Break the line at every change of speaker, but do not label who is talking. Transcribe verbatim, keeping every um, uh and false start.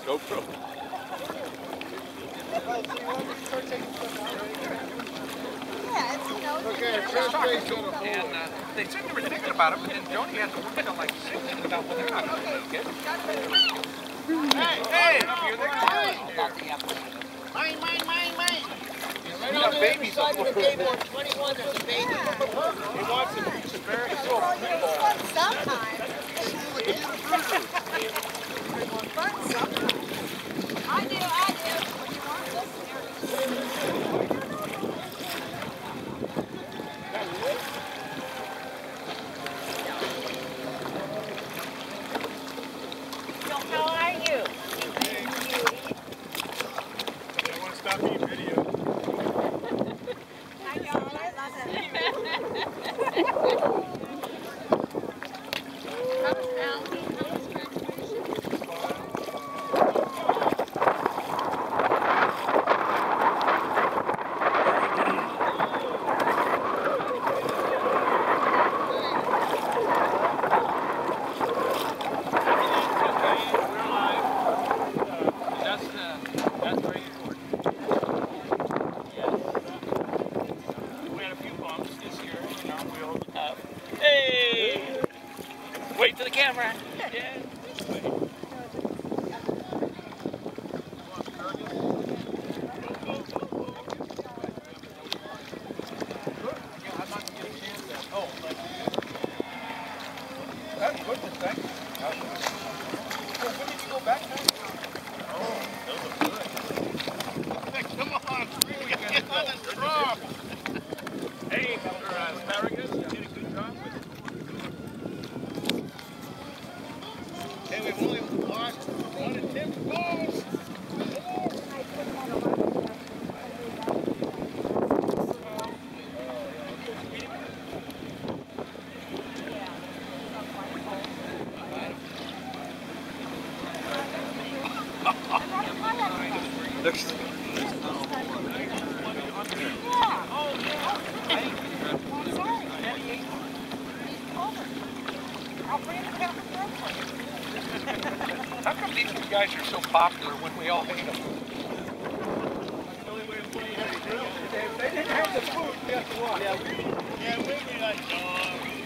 GoPro.
Yeah, it's, you know,
okay,
and uh, they said they were thinking about it, but then Joni had to work until like six and about when they're not going to make it. Hey, hey, here they go.
Mine, mine, mine, mine.
Right on the babies
side of the table at twenty-one, there's a baby.
He wants it. He's very cool.
well, you know, fun sometimes. Fun sometimes. I do, I do. When you want this, so how are you?
I want to stop eating video.
I know, I love it.
Wait for the camera. Yeah. That's good, this thing. When did you go back now? Oh, those are good. Come on, we got to get on the straw. Hey, Mister Asparagus, you did a good job with it. Hey, we've only lost one attempt. Balls! Looks. How come these two guys are so popular when we all hate them? That's the only way to play. They didn't have the food, guess what? Yeah, we, yeah, we be like dogs.